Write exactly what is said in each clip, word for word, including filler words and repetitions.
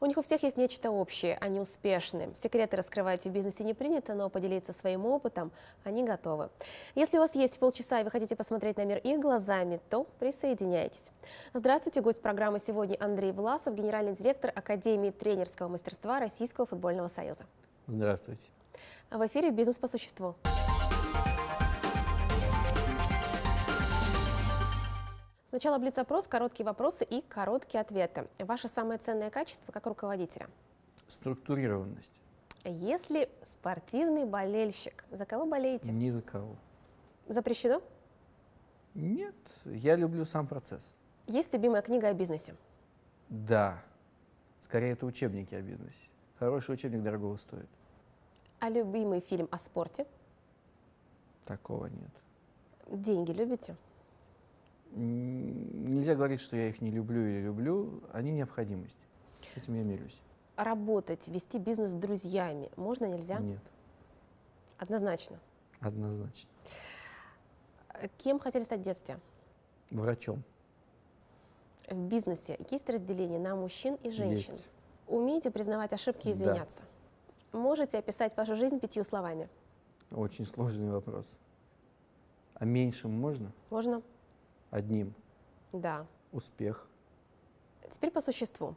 У них у всех есть нечто общее, они успешны. Секреты раскрывать в бизнесе не принято, но поделиться своим опытом они готовы. Если у вас есть полчаса и вы хотите посмотреть на мир их глазами, то присоединяйтесь. Здравствуйте, гость программы сегодня Андрей Власов, генеральный директор Академии тренерского мастерства Российского футбольного союза. Здравствуйте. В эфире «Бизнес по существу». Сначала блиц-опрос, короткие вопросы и короткие ответы. Ваше самое ценное качество как руководителя? Структурированность. Если спортивный болельщик, за кого болеете? Ни за кого. Запрещено? Нет, я люблю сам процесс. Есть любимая книга о бизнесе? Да, скорее это учебники о бизнесе. Хороший учебник дорогого стоит. А любимый фильм о спорте? Такого нет. Деньги любите? Нельзя говорить, что я их не люблю или люблю, они необходимость. С этим я мирюсь. Работать, вести бизнес с друзьями можно, нельзя? Нет. Однозначно. Однозначно. Кем хотели стать в детстве? Врачом. В бизнесе есть разделение на мужчин и женщин? Есть. Умеете признавать ошибки и извиняться? Да. Можете описать вашу жизнь пятью словами? Очень сложный вопрос. А меньшим можно? Можно. Одним. Да. Успех. Теперь по существу.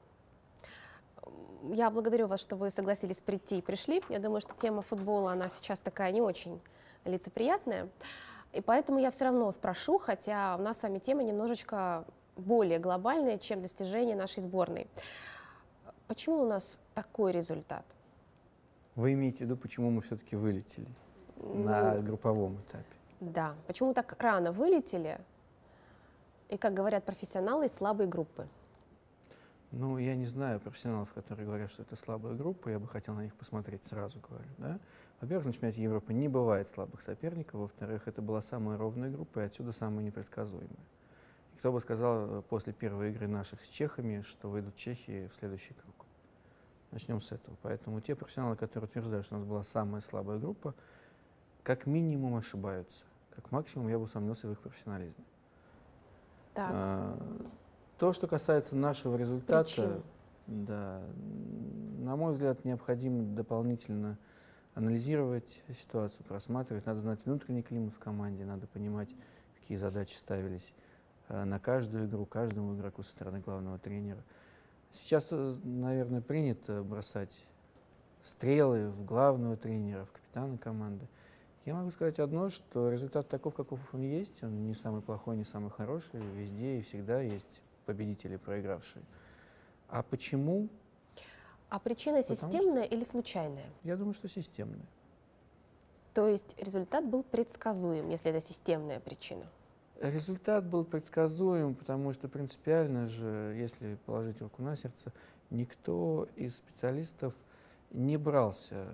Я благодарю вас, что вы согласились прийти и пришли. Я думаю, что тема футбола, она сейчас такая не очень лицеприятная. И поэтому я все равно спрошу, хотя у нас с вами тема немножечко более глобальная, чем достижение нашей сборной. Почему у нас такой результат? Вы имеете в виду, почему мы все-таки вылетели ну, на групповом этапе? Да. Почему так рано вылетели? И, как говорят профессионалы, слабые группы. Ну, я не знаю профессионалов, которые говорят, что это слабая группа. Я бы хотел на них посмотреть, сразу говорю. Да? Во-первых, на чемпионате Европы не бывает слабых соперников. Во-вторых, это была самая ровная группа, и отсюда самая непредсказуемая. И кто бы сказал после первой игры наших с чехами, что выйдут чехи в следующий круг? Начнем с этого. Поэтому те профессионалы, которые утверждают, что у нас была самая слабая группа, как минимум ошибаются. Как максимум я бы усомнился в их профессионализме. Так. А, то, что касается нашего результата, Причин. Да, на мой взгляд, необходимо дополнительно анализировать ситуацию, просматривать. Надо знать внутренний климат в команде, надо понимать, какие задачи ставились а, на каждую игру, каждому игроку со стороны главного тренера. Сейчас, наверное, принято бросать стрелы в главного тренера, в капитана команды. Я могу сказать одно, что результат таков, каков он есть, он не самый плохой, не самый хороший, везде и всегда есть победители, проигравшие. А почему? А причина Потому системная что... или случайная? Я думаю, что системная. То есть результат был предсказуем, если это системная причина? Результат был предсказуем, потому что принципиально же, если положить руку на сердце, никто из специалистов не брался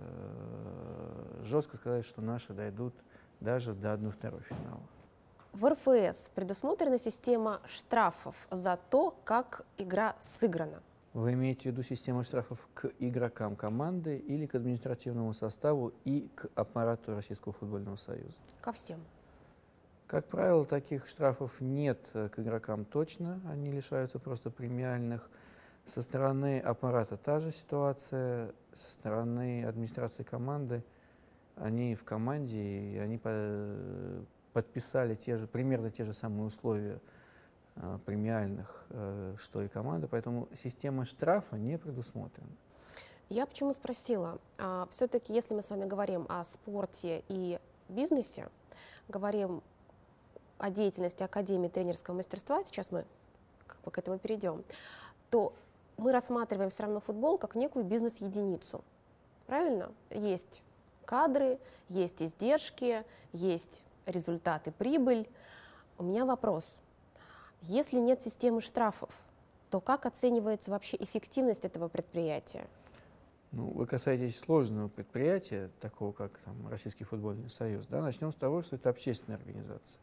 э, жестко сказать, что наши дойдут даже до одного-второго финала. В эр эф эс предусмотрена система штрафов за то, как игра сыграна. Вы имеете в виду систему штрафов к игрокам команды или к административному составу и к аппарату Российского футбольного союза? Ко всем. Как правило, таких штрафов нет к игрокам точно, они лишаются просто премиальных. Со стороны аппарата та же ситуация, со стороны администрации команды, они в команде, и они по, подписали те же, примерно те же самые условия а, премиальных, а, что и команда, поэтому система штрафа не предусмотрена. Я почему спросила? А, все-таки, если мы с вами говорим о спорте и бизнесе, говорим о деятельности Академии тренерского мастерства, сейчас мы как бы к этому перейдем, то мы рассматриваем все равно футбол как некую бизнес-единицу. Правильно? Есть кадры, есть издержки, есть результаты, прибыль. У меня вопрос. Если нет системы штрафов, то как оценивается вообще эффективность этого предприятия? Ну, вы касаетесь сложного предприятия, такого как там, Российский футбольный союз. Да? Начнем с того, что это общественная организация.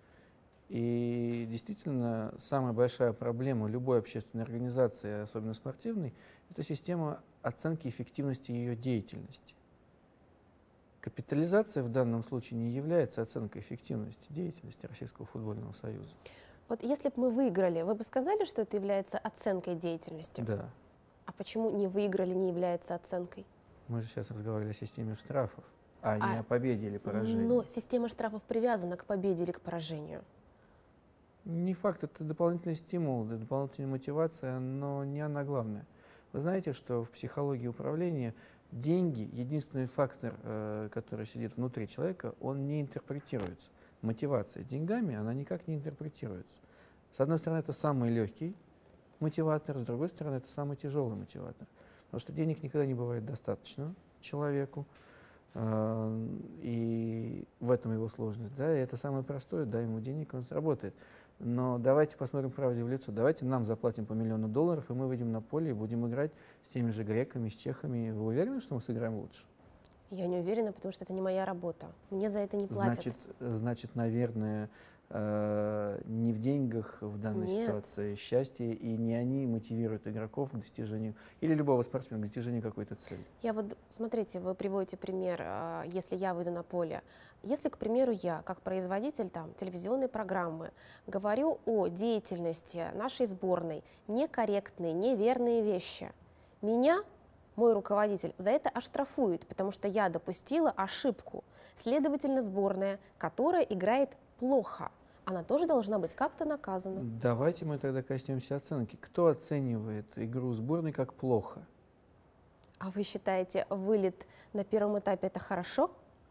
И действительно, самая большая проблема любой общественной организации, особенно спортивной, это система оценки эффективности ее деятельности. Капитализация в данном случае не является оценкой эффективности деятельности Российского футбольного союза. Вот если бы мы выиграли, вы бы сказали, что это является оценкой деятельности? Да. А почему не выиграли не является оценкой? Мы же сейчас разговаривали о системе штрафов, а, а не А, о победе или поражении. Но система штрафов привязана к победе или к поражению. Не факт, это дополнительный стимул, дополнительная мотивация, но не она главная. Вы знаете, что в психологии управления деньги, единственный фактор, э, который сидит внутри человека, он не интерпретируется. Мотивация деньгами, она никак не интерпретируется. С одной стороны, это самый легкий мотиватор, с другой стороны, это самый тяжелый мотиватор. Потому что денег никогда не бывает достаточно человеку, э, и в этом его сложность. Да? И это самое простое, дай ему денег, он сработает. Но давайте посмотрим правде в лицо. Давайте нам заплатим по миллиону долларов, и мы выйдем на поле и будем играть с теми же греками, с чехами. Вы уверены, что мы сыграем лучше? Я не уверена, потому что это не моя работа. Мне за это не платят. Значит, значит наверное, э, не в деньгах в данной Нет. ситуации счастье, и не они мотивируют игроков к достижению, или любого спортсмена к достижению какой-то цели. Я вот, смотрите, вы приводите пример, э, если я выйду на поле. Если, к примеру, я, как производитель там, телевизионной программы, говорю о деятельности нашей сборной, некорректные, неверные вещи, меня, мой руководитель, за это оштрафует, потому что я допустила ошибку. Следовательно, сборная, которая играет плохо, она тоже должна быть как-то наказана. Давайте мы тогда коснемся оценки. Кто оценивает игру сборной как плохо? А вы считаете, вылет на первом этапе – это хорошо?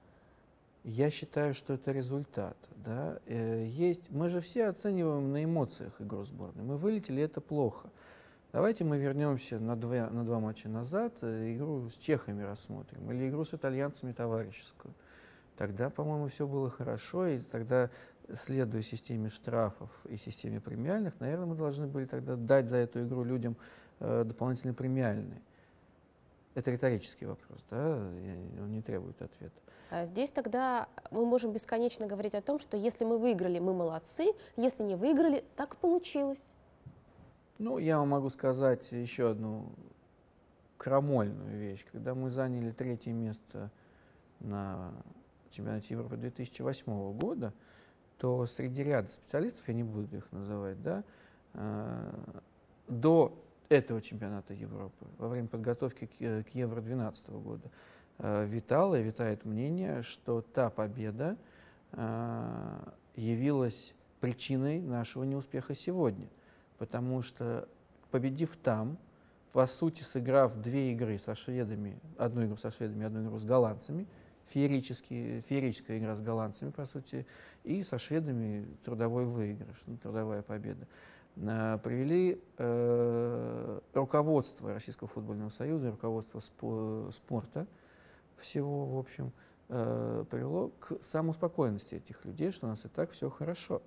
Я считаю, что это результат. Да? Есть, мы же все оцениваем на эмоциях игру сборной. Мы вылетели, это плохо. Давайте мы вернемся на два, на два матча назад, игру с чехами рассмотрим, или игру с итальянцами товарищескую. Тогда, по-моему, все было хорошо, и тогда, следуя системе штрафов и системе премиальных, наверное, мы должны были тогда дать за эту игру людям э, дополнительные премиальные. Это риторический вопрос, да? Он не требует ответа. Здесь тогда мы можем бесконечно говорить о том, что если мы выиграли, мы молодцы, если не выиграли, так получилось. Ну, я вам могу сказать еще одну крамольную вещь. Когда мы заняли третье место на чемпионате Европы две тысячи восьмого года, то среди ряда специалистов, я не буду их называть, да, э, до этого чемпионата Европы, во время подготовки к, к Евро две тысячи двенадцатого года, э, витало и витает мнение, что та победа э, явилась причиной нашего неуспеха сегодня. Потому что, победив там, по сути, сыграв две игры со шведами, одну игру со шведами, одну игру с голландцами, феерическая игра с голландцами, по сути, и со шведами трудовой выигрыш, ну, трудовая победа, э, привели э, руководство Российского футбольного союза, руководство спо спорта всего, в общем, э, привело к самоуспокоенности этих людей, что у нас и так все хорошо.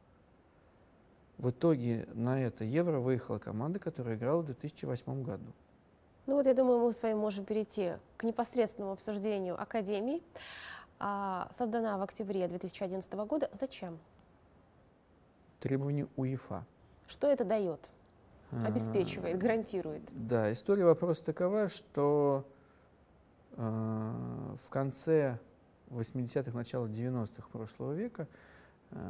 В итоге на это Евро выехала команда, которая играла в две тысячи восьмом году. Ну вот я думаю, мы с вами можем перейти к непосредственному обсуждению Академии. А, создана в октябре две тысячи одиннадцатого года. Зачем? Требования УЕФА. Что это дает? Обеспечивает, гарантирует? Да, история вопроса такова, что э, в конце восьмидесятых, начало девяностых прошлого века э,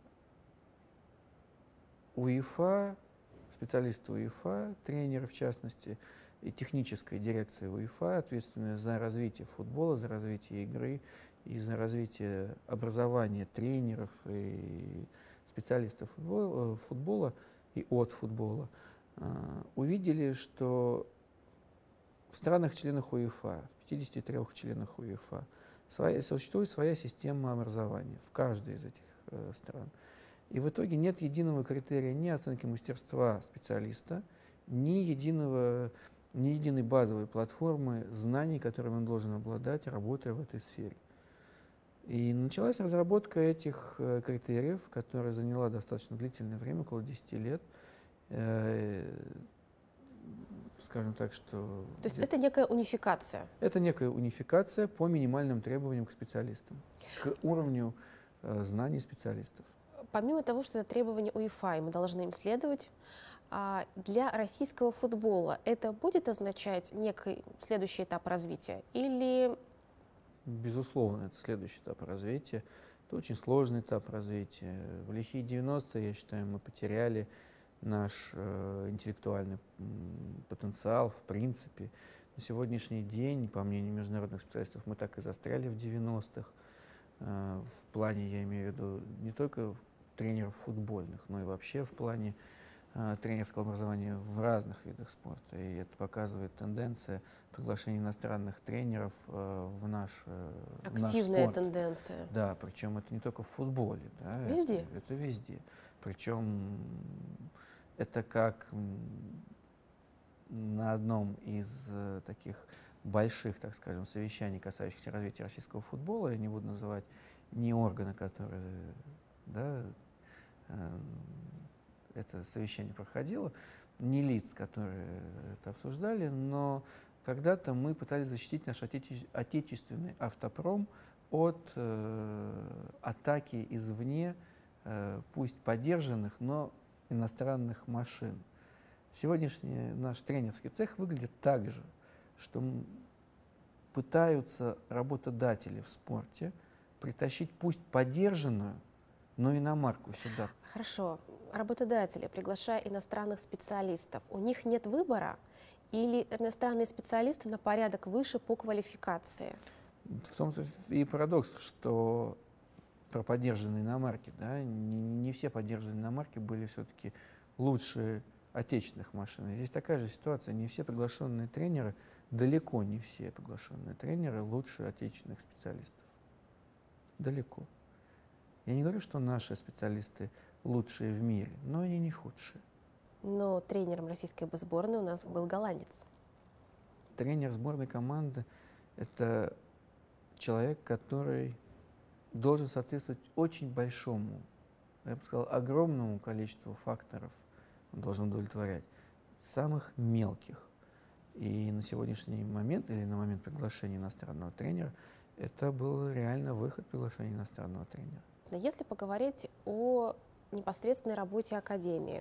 УЕФА, специалисты УЕФА, тренеры в частности, и техническая дирекция УЕФА, ответственная за развитие футбола, за развитие игры и за развитие образования тренеров и специалистов футбола, футбола и от футбола, увидели, что в странах-членах УЕФА, в пятидесяти трёх членах УЕФА, своя, существует своя система образования в каждой из этих э, стран. И в итоге нет единого критерия ни оценки мастерства специалиста, ни, единого, ни единой базовой платформы знаний, которыми он должен обладать, работая в этой сфере. И началась разработка этих э, критериев, которая заняла достаточно длительное время, около десяти лет. Э, скажем так, что... То есть это некая унификация? Это некая унификация по минимальным требованиям к специалистам, к уровню э, знаний специалистов. Помимо того, что это требования УЕФА, и мы должны им следовать, а для российского футбола это будет означать некий следующий этап развития? Или... Безусловно, это следующий этап развития. Это очень сложный этап развития. В лихие девяностые, я считаю, мы потеряли наш э, интеллектуальный м, потенциал, в принципе. На сегодняшний день, по мнению международных специалистов, мы так и застряли в девяностых. Э, в плане, я имею в виду, не только тренеров футбольных, но и вообще в плане э, тренерского образования в разных видах спорта. И это показывает тенденция приглашения иностранных тренеров э, в наш, э, в наш Активная спорт. тенденция. Да, причем это не только в футболе. Да, Везде. Это, это везде. Причем это как м, на одном из э, таких больших, так скажем, совещаний, касающихся развития российского футбола, я не буду называть ни органы, которые, да, э, это совещание проходило, ни лиц, которые это обсуждали, но когда-то мы пытались защитить наш отече- отечественный автопром от э, атаки извне, э, пусть подержанных, но иностранных машин. Сегодняшний наш тренерский цех выглядит так же, что м, пытаются работодатели в спорте притащить пусть подержанную, но иномарку сюда. Хорошо. Работодатели, приглашая иностранных специалистов, у них нет выбора или иностранные специалисты на порядок выше по квалификации? В том-то и парадокс, что про подержанные иномарки, да, не, не все подержанные иномарки были все-таки лучше отечественных машин. И здесь такая же ситуация. Не все приглашенные тренеры, далеко не все приглашенные тренеры лучше отечественных специалистов. Далеко. Я не говорю, что наши специалисты лучшие в мире, но они не худшие. Но тренером российской сборной у нас был голландец. Тренер сборной команды – это человек, который должен соответствовать очень большому, я бы сказал, огромному количеству факторов. Он должен удовлетворять самых мелких. И на сегодняшний момент, или на момент приглашения иностранного тренера, это был реально выход приглашения иностранного тренера. Если поговорить о непосредственной работе Академии,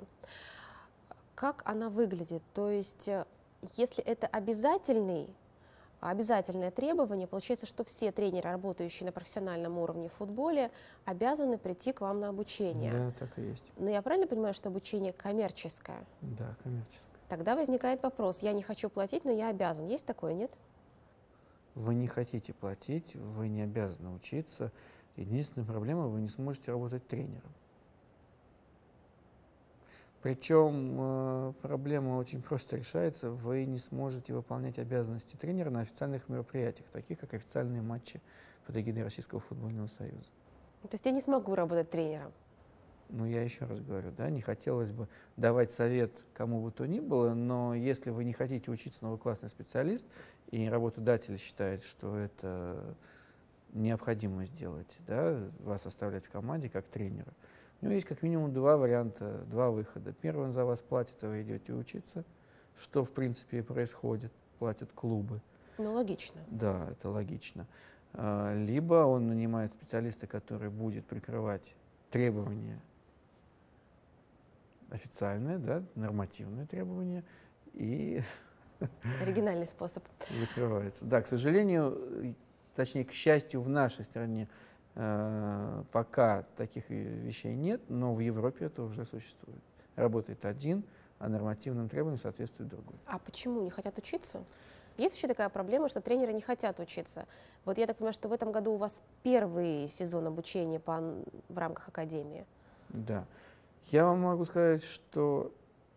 как она выглядит? То есть, если это обязательный, обязательное требование, получается, что все тренеры, работающие на профессиональном уровне в футболе, обязаны прийти к вам на обучение. Да, так и есть. Но я правильно понимаю, что обучение коммерческое? Да, коммерческое. Тогда возникает вопрос, я не хочу платить, но я обязан. Есть такое, нет? Вы не хотите платить, вы не обязаны учиться. Единственная проблема, вы не сможете работать тренером. Причем э, проблема очень просто решается. Вы не сможете выполнять обязанности тренера на официальных мероприятиях, таких как официальные матчи под эгидой Российского футбольного союза. То есть я не смогу работать тренером? Ну, я еще раз говорю, да, не хотелось бы давать совет кому бы то ни было, но если вы не хотите учиться, но вы классный специалист, и работодатель считает, что это необходимо сделать, да, вас оставлять в команде как тренера, у него есть как минимум два варианта, два выхода. Первый, он за вас платит, а вы идете учиться, что в принципе и происходит, платят клубы. Ну, логично. Да, это логично. Либо он нанимает специалиста, который будет прикрывать требования официальные, да, нормативные требования, и Оригинальный способ. закрывается. Да, к сожалению, точнее, к счастью, в нашей стране э, пока таких вещей нет, но в Европе это уже существует. Работает один, а нормативным требованиям соответствует другой. А почему не хотят учиться? Есть вообще такая проблема, что тренеры не хотят учиться? Вот я так понимаю, что в этом году у вас первый сезон обучения по, в рамках Академии. Да. Я вам могу сказать, что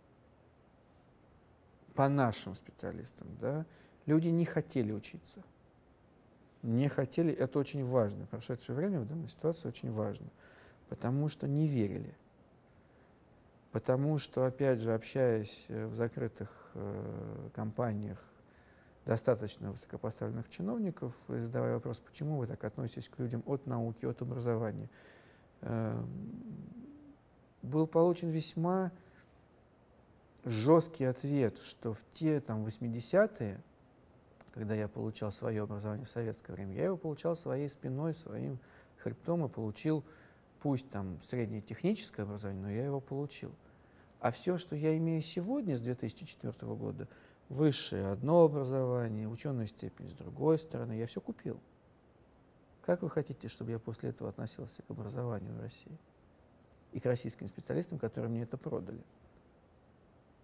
по нашим специалистам, да, люди не хотели учиться. Не хотели, это очень важно. Прошедшее время в данной ситуации очень важно, потому что не верили. Потому что, опять же, общаясь в закрытых э, компаниях достаточно высокопоставленных чиновников, и задавая вопрос, почему вы так относитесь к людям от науки, от образования, э, был получен весьма жесткий ответ, что в те там восьмидесятые, когда я получал свое образование в советское время, я его получал своей спиной, своим хребтом и получил, пусть там среднее техническое образование, но я его получил. А все, что я имею сегодня с две тысячи четвёртого года, высшее одно образование, ученую степень с другой стороны, я все купил. Как вы хотите, чтобы я после этого относился к образованию в России? И к российским специалистам, которые мне это продали?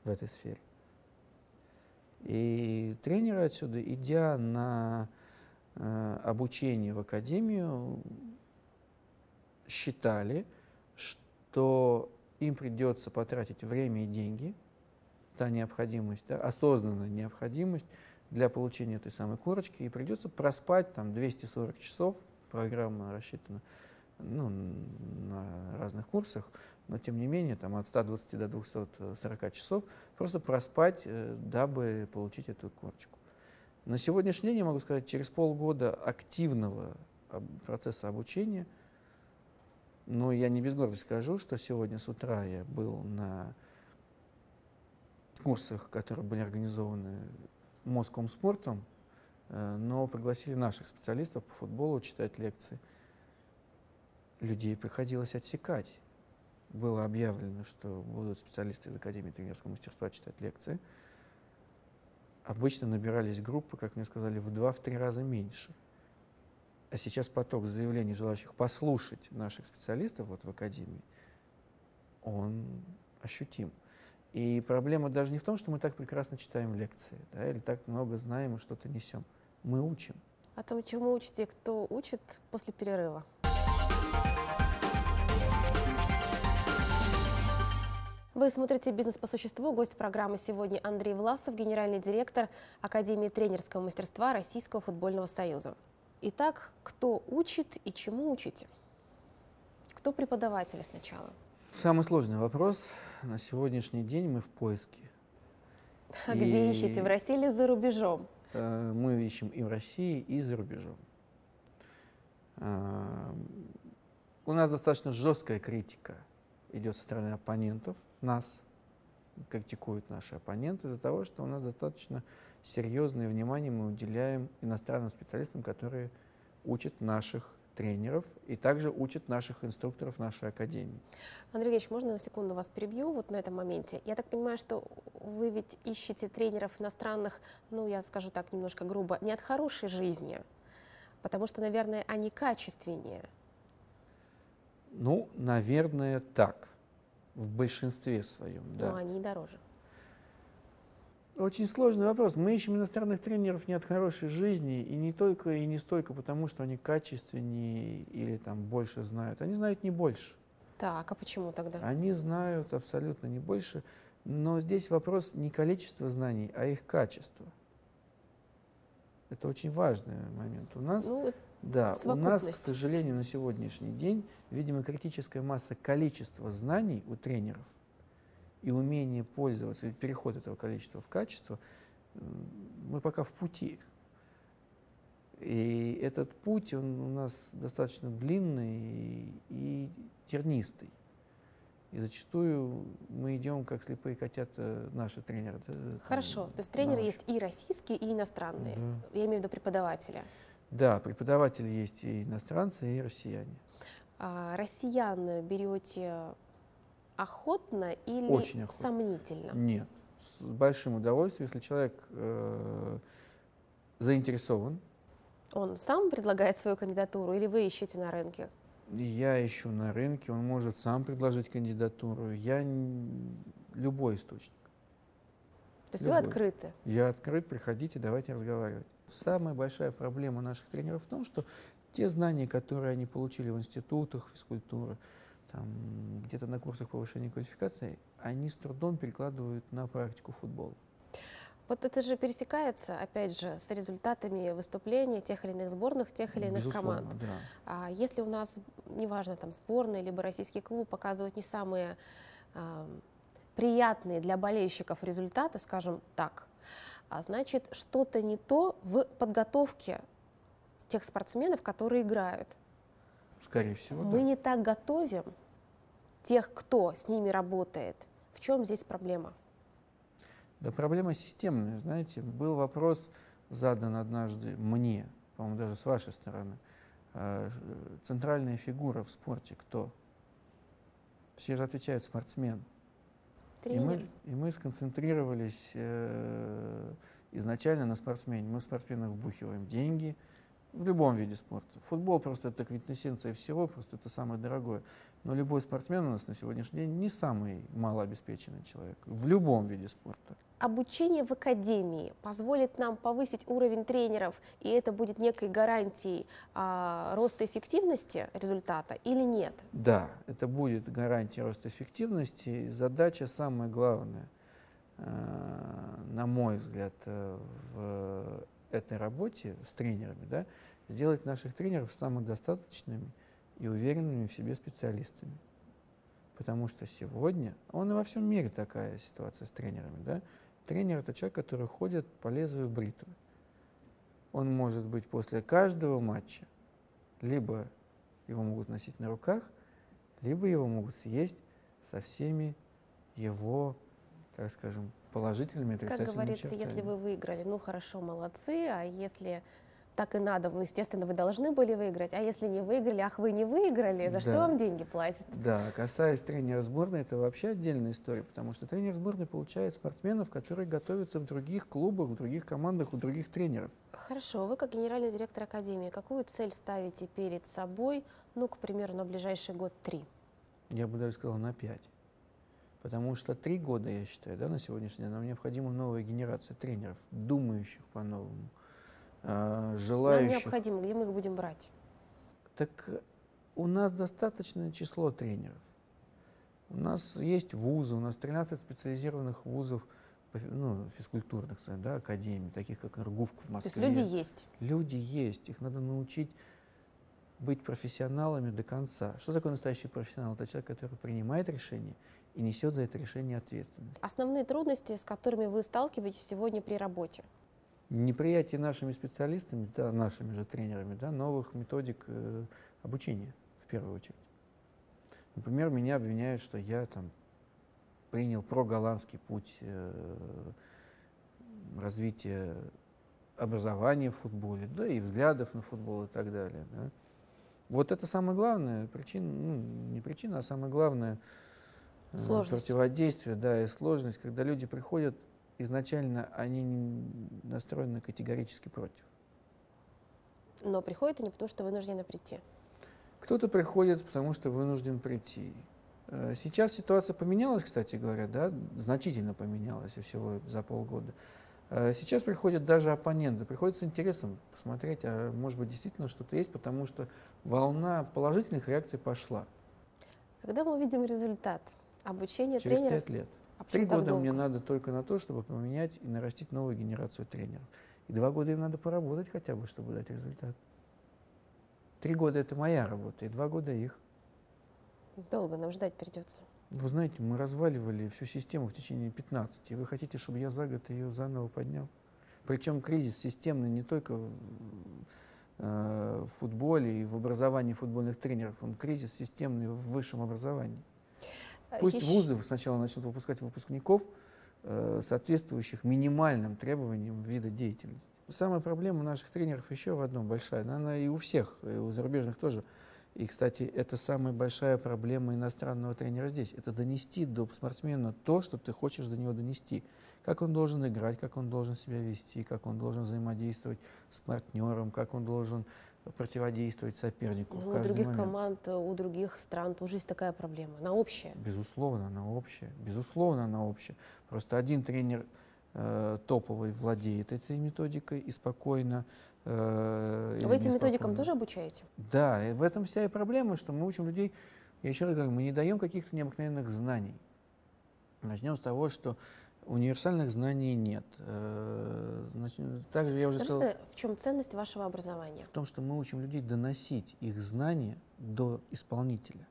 в этой сфере. И тренеры отсюда, идя на э, обучение в академию, считали, что им придется потратить время и деньги, та необходимость, да, осознанная необходимость для получения этой самой корочки, и придется проспать там двести сорок часов, программа рассчитана ну, на разных курсах, но тем не менее там, от ста двадцати до двухсот сорока часов просто проспать, дабы получить эту корочку. На сегодняшний день я могу сказать, через полгода активного процесса обучения, но я не без гордости скажу, что сегодня с утра я был на курсах, которые были организованы Москомспортом, но пригласили наших специалистов по футболу читать лекции. Людей приходилось отсекать. Было объявлено, что будут специалисты из Академии тренерского мастерства читать лекции. Обычно набирались группы, как мне сказали, в два-три раза меньше. А сейчас поток заявлений, желающих послушать наших специалистов вот в Академии, он ощутим. И проблема даже не в том, что мы так прекрасно читаем лекции, да, или так много знаем и что-то несем. Мы учим. О том, чему учите, кто учит, после перерыва. Вы смотрите «Бизнес по существу». Гость программы сегодня Андрей Власов, генеральный директор Академии тренерского мастерства Российского футбольного союза. Итак, кто учит и чему учите? Кто преподаватели сначала? Самый сложный вопрос. На сегодняшний день мы в поиске. А и где ищете? В России или за рубежом? Э, мы ищем и в России, и за рубежом. Э, у нас достаточно жесткая критика идет со стороны оппонентов. Нас критикуют наши оппоненты из-за того, что у нас достаточно серьезное внимание мы уделяем иностранным специалистам, которые учат наших тренеров и также учат наших инструкторов нашей академии. Андрей Евгеньевич, можно на секунду вас перебью вот на этом моменте? Я так понимаю, что вы ведь ищете тренеров иностранных, ну, я скажу так немножко грубо, не от хорошей жизни, потому что, наверное, они качественнее. Ну, наверное, так. В большинстве своем, да. Но они и дороже. Очень сложный вопрос. Мы ищем иностранных тренеров не от хорошей жизни, и не только и не столько потому, что они качественнее или там больше знают. Они знают не больше. Так, а почему тогда? Они знают абсолютно не больше, но здесь вопрос не количества знаний, а их качества. Это очень важный момент. У нас, ну, да, у нас, к сожалению, на сегодняшний день, видимо, критическая масса количества знаний у тренеров и умение пользоваться, и переход этого количества в качество, мы пока в пути. И этот путь, он у нас достаточно длинный и тернистый. И зачастую мы идем, как слепые котята, наши тренеры. Хорошо, то есть тренеры наши. Есть и российские, и иностранные. Да. Я имею в виду преподавателя. Да, преподаватели есть и иностранцы, и россияне. А россиян берете охотно или Очень охотно. Сомнительно? Нет, с большим удовольствием, если человек э, заинтересован. Он сам предлагает свою кандидатуру или вы ищете на рынке? Я ищу на рынке, он может сам предложить кандидатуру. Я любой источник. То есть любой. Вы открыты? Я открыт, приходите, давайте разговаривать. Самая большая проблема наших тренеров в том, что те знания, которые они получили в институтах физкультуры, где-то на курсах повышения квалификации, они с трудом перекладывают на практику футбола. Вот это же пересекается, опять же, с результатами выступления тех или иных сборных, тех или иных Безусловно, команд. Да. А если у нас, неважно, там сборная, либо российский клуб показывают не самые э, приятные для болельщиков результаты, скажем так, а значит, что-то не то в подготовке тех спортсменов, которые играют. Скорее всего, Мы да. не так готовим тех, кто с ними работает. В чем здесь проблема? Да, проблема системная. Знаете, был вопрос задан однажды мне, по-моему, даже с вашей стороны. Центральная фигура в спорте кто? Все же отвечают спортсмен. И мы, и мы сконцентрировались э, изначально на спортсмене. Мы в спортсменах вбухиваем деньги, в любом виде спорта. Футбол просто это квинтэссенция всего, просто это самое дорогое. Но любой спортсмен у нас на сегодняшний день не самый малообеспеченный человек в любом виде спорта. Обучение в академии позволит нам повысить уровень тренеров, и это будет некой гарантией а, роста эффективности результата или нет? Да, это будет гарантия роста эффективности. Задача самая главная, э, на мой взгляд, э, в этой работе с тренерами, да, сделать наших тренеров самодостаточными и уверенными в себе специалистами. Потому что сегодня, он и во всем мире такая ситуация с тренерами, да, тренер — это человек, который ходит по лезвию бритвы. Он может быть после каждого матча, либо его могут носить на руках, либо его могут съесть со всеми его, так скажем, положительными, отрицательными Как говорится, чертами. если вы выиграли, ну хорошо, молодцы, а если так и надо, ну, естественно, вы должны были выиграть, а если не выиграли, ах, вы не выиграли, за Да. что вам деньги платят? Да, касаясь тренера сборной, это вообще отдельная история, потому что тренер сборной получает спортсменов, которые готовятся в других клубах, в других командах, у других тренеров. Хорошо, вы как генеральный директор академии, какую цель ставите перед собой, ну, к примеру, на ближайший год-три? Я бы даже сказал на пять. Потому что три года, я считаю, да, на сегодняшний день нам необходима новая генерация тренеров, думающих по-новому, э, желающих. Нам необходимо, где мы их будем брать? Так у нас достаточное число тренеров. У нас есть вузы, у нас тринадцать специализированных вузов, ну, физкультурных, да, академий, таких как ИРГУФ в Москве. То есть люди есть? Люди есть, их надо научить быть профессионалами до конца. Что такое настоящий профессионал? Это человек, который принимает решение и несет за это решение ответственность. Основные трудности, с которыми вы сталкиваетесь сегодня при работе? Неприятие нашими специалистами, да, нашими же тренерами, да, новых методик э, обучения, в первую очередь. Например, меня обвиняют, что я там принял проголландский путь э, развития образования в футболе, да, и взглядов на футбол и так далее. Да. Вот это самая главная причина, ну, не причина, а самое главное э, противодействие, да, и сложность, когда люди приходят, изначально они настроены категорически против. Но приходят они потому, что вынуждены прийти. Кто-то приходит, потому что вынужден прийти. Сейчас ситуация поменялась, кстати говоря, да, значительно поменялась всего за полгода. Сейчас приходят даже оппоненты, приходят с интересом посмотреть, а может быть действительно что-то есть, потому что волна положительных реакций пошла. Когда мы увидим результат обучения Через тренеров? пять лет. А Три года долго? мне надо только на то, чтобы поменять и нарастить новую генерацию тренеров. И два года им надо поработать хотя бы, чтобы дать результат. Три года — это моя работа, и два года их. Долго нам ждать придется. Вы знаете, мы разваливали всю систему в течение пятнадцати. Вы хотите, чтобы я за год ее заново поднял? Причем кризис системный не только в, э, в футболе и в образовании футбольных тренеров, он кризис системный в высшем образовании. Пусть Еще... вузы сначала начнут выпускать выпускников, э, соответствующих минимальным требованиям вида деятельности. Самая проблема наших тренеров еще в одном большая, она и у всех, и у зарубежных тоже. И, кстати, это самая большая проблема иностранного тренера здесь. Это донести до спортсмена то, что ты хочешь до него донести. Как он должен играть, как он должен себя вести, как он должен взаимодействовать с партнером, как он должен противодействовать сопернику. Ну, у других момент. команд, у других стран тоже есть такая проблема. Она общая. Безусловно, она общая. Безусловно, она общая. Просто один тренер э, топовый владеет этой методикой и спокойно. Э, Вы этим методикам тоже обучаете? Да, и в этом вся и проблема, что мы учим людей, я еще раз говорю, мы не даем каких-то необыкновенных знаний. Начнем с того, что универсальных знаний нет. Значит, также я уже Скажите, сказал, в чем ценность вашего образования? В том, что мы учим людей доносить их знания до исполнителя.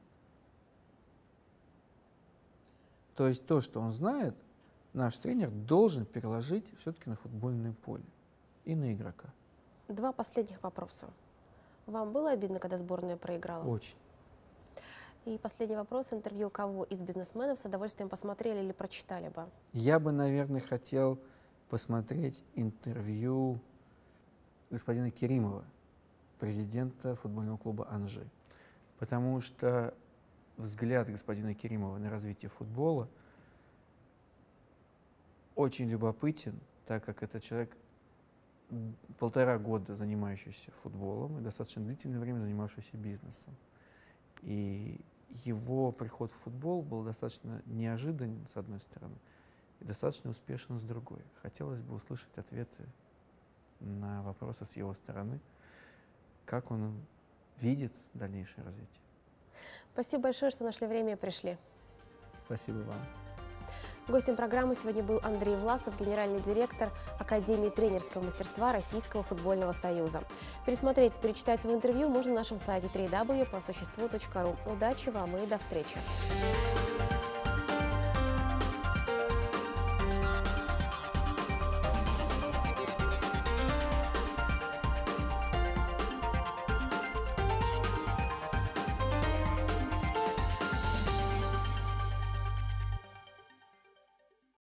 То есть то, что он знает, наш тренер должен переложить все-таки на футбольное поле и на игрока. Два последних вопроса. Вам было обидно, когда сборная проиграла? Очень. И последний вопрос. Интервью кого из бизнесменов с удовольствием посмотрели или прочитали бы? Я бы, наверное, хотел посмотреть интервью господина Керимова, президента футбольного клуба «Анжи». Потому что взгляд господина Керимова на развитие футбола очень любопытен, так как этот человек полтора года занимающийся футболом и достаточно длительное время занимавшийся бизнесом. И его приход в футбол был достаточно неожиданен, с одной стороны, и достаточно успешен с другой. Хотелось бы услышать ответы на вопросы с его стороны, как он видит дальнейшее развитие. Спасибо большое, что нашли время и пришли. Спасибо вам. Гостем программы сегодня был Андрей Власов, генеральный директор Академии тренерского мастерства Российского футбольного союза. Пересмотреть, перечитать его интервью можно на нашем сайте дабл ю дабл ю дабл ю точка по существу точка ру. Удачи вам и до встречи!